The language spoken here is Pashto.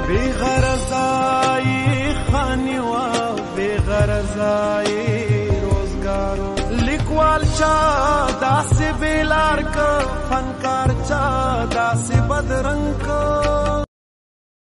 بی غرضای خانیوا بی غرضای روزګارو لیکوال چا داسې بیلار که فنکار چا داسې بدرنګ که